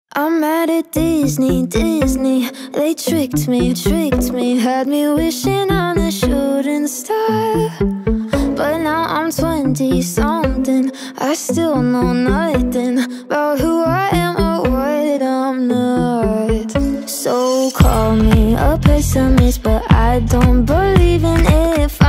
I'm mad at Disney, Disney. They tricked me, had me wishing on a shooting star. But now I'm 20-something, I still know nothing about who I am or what I'm not. So call me a pessimist, but I don't believe in it